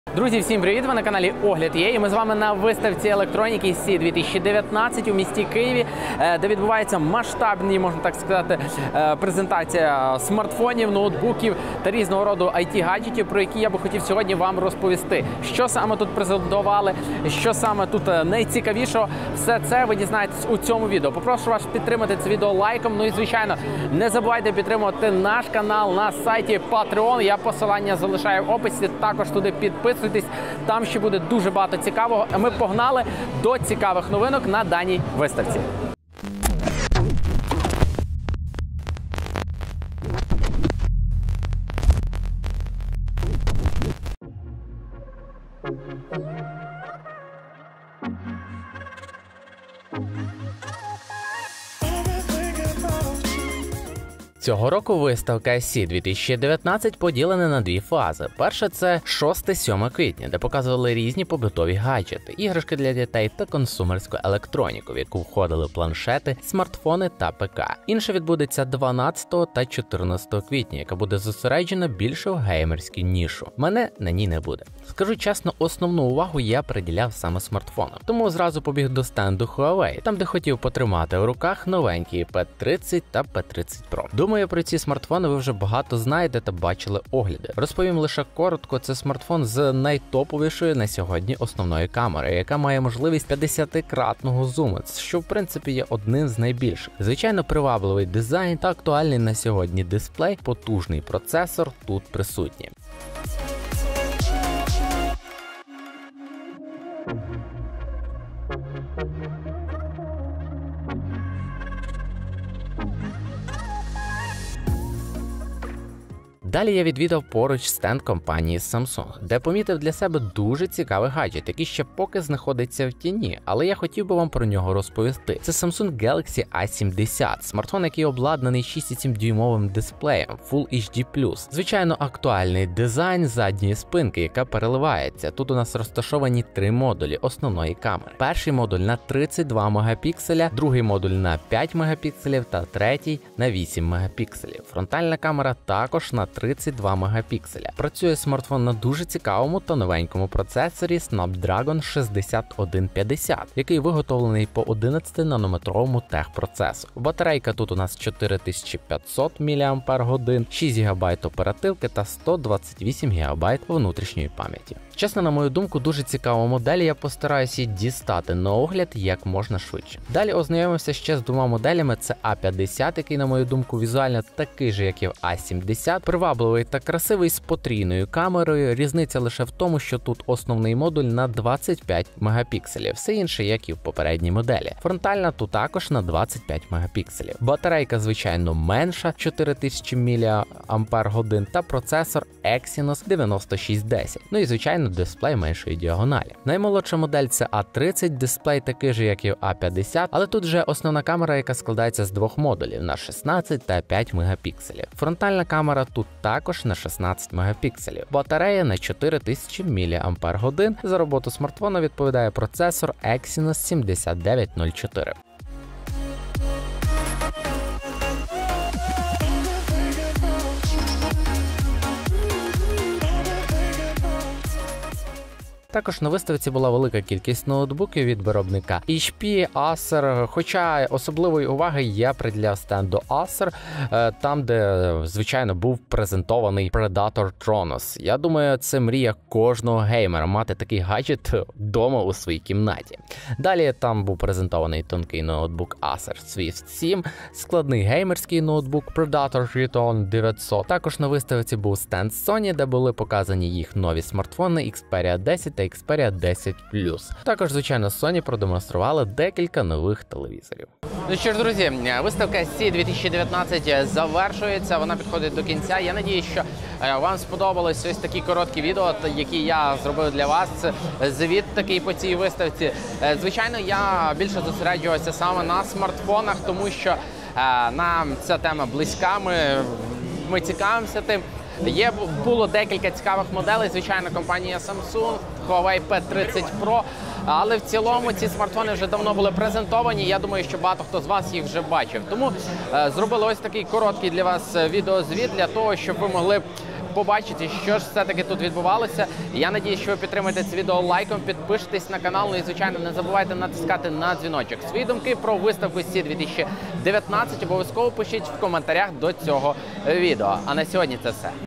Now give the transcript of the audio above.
Друзі, всім привіт! Ви на каналі Огляд Є. І ми з вами на виставці електроніки CES 2019 у місті Києві, де відбувається масштабна, можна так сказати, презентація смартфонів, ноутбуків та різного роду IT-гаджетів, про які я би хотів сьогодні вам розповісти. Що саме тут презентували, що саме тут найцікавішого, все це ви дізнаєтесь у цьому відео. Попрошу вас підтримати це відео лайком, ну і, звичайно, не забувайте підтримувати наш канал на сайті Patreon. Я посилання залишаю в описі, також туди підписуйтесь. Там ще буде дуже багато цікавого. А ми погнали до цікавих новинок на даній виставці. Цього року виставка CES 2019 поділена на дві фази. Перша – це 6-7 квітня, де показували різні побутові гаджети, іграшки для дітей та консумерську електроніку, в яку входили планшети, смартфони та ПК. Інша відбудеться 12 та 14 квітня, яка буде зосереджена більше в геймерській нішу. Мене на ній не буде. Скажу чесно, основну увагу я приділяв саме смартфонам. Тому зразу побіг до стенду Huawei, там де хотів потримати в руках новенькі P30 та P30 Pro. Думаю, про ці смартфони ви вже багато знаєте та бачили огляди. Розповім лише коротко, це смартфон з найтоповішою на сьогодні основною камерою, яка має можливість 50-кратного зуму, що в принципі є одним з найбільших. Звичайно, привабливий дизайн та актуальний на сьогодні дисплей, потужний процесор тут присутні. Далі я відвідав поруч стенд компанії Samsung, де помітив для себе дуже цікавий гаджет, який ще поки знаходиться в тіні, але я хотів би вам про нього розповісти. Це Samsung Galaxy A70, смартфон, який обладнаний 6,7-дюймовим дисплеєм Full HD+. Звичайно, актуальний дизайн задньої спинки, яка переливається. Тут у нас розташовані три модулі основної камери. Перший модуль на 32 мегапікселя, другий модуль на 5 мегапікселів та третій на 8 мегапікселів. Фронтальна камера також на 32 мегапікселя. Працює смартфон на дуже цікавому та новенькому процесорі Snapdragon 6150, який виготовлений по 11-нанометровому техпроцесору. Батарейка тут у нас 4500 мАч, 6 ГБ оперативки та 128 ГБ внутрішньої пам'яті. Чесно, на мою думку, дуже цікава модель, я постараюся її дістати на огляд як можна швидше. Далі ознайомився ще з двома моделями, це A50, який, на мою думку, візуально такий же, як і в A70, привабливий та красивий з потрійною камерою, різниця лише в тому, що тут основний модуль на 25 мегапікселів, все інше, як і в попередній моделі. Фронтальна тут також на 25 мегапікселів. Батарейка, звичайно, менша, 4000 мАч, та процесор Exynos 9610. Ну і, звичайно, дисплей меншої діагоналі. Наймолодша модель це A30, дисплей такий же, як і в A50, але тут вже основна камера, яка складається з двох модулів на 16 та 5 мегапікселів. Фронтальна камера тут також на 16 мегапікселів. Батарея на 4000 мАч. За роботу смартфона відповідає процесор Exynos 7904. Також на виставці була велика кількість ноутбуків від виробника HP, Acer, хоча особливої уваги я приділяв стенду Acer, там де, звичайно, був презентований Predator Tronos. Я думаю, це мрія кожного геймера мати такий гаджет вдома у своїй кімнаті. Далі там був презентований тонкий ноутбук Acer Swift 7, складний геймерський ноутбук Predator Triton 900. Також на виставці був стенд Sony, де були показані їх нові смартфони Xperia 10 та Xperia 10 Plus. Також, звичайно, Sony продемонстрували декілька нових телевізорів. Ну що ж, друзі, виставка CES 2019 завершується, вона підходить до кінця. Я надіюсь, що вам сподобались ось такі короткі відео, які я зробив для вас. Звіт такий по цій виставці. Звичайно, я більше зосереджувався саме на смартфонах, тому що нам ця тема близька, ми цікавимося тим. Було декілька цікавих моделей, звичайно, компанія Samsung, Huawei P30 Pro, але в цілому ці смартфони вже давно були презентовані, я думаю, що багато хто з вас їх вже бачив. Тому зробили ось такий короткий для вас відеозвіт, для того, щоб ви могли побачити, що ж все-таки тут відбувалося. Я надіюсь, що ви підтримаєте це відео лайком, підпишитесь на канал, ну і, звичайно, не забувайте натискати на дзвіночок. Свої думки про виставку SID 2019 обов'язково пишіть в коментарях до цього відео. А на сьогодні це все.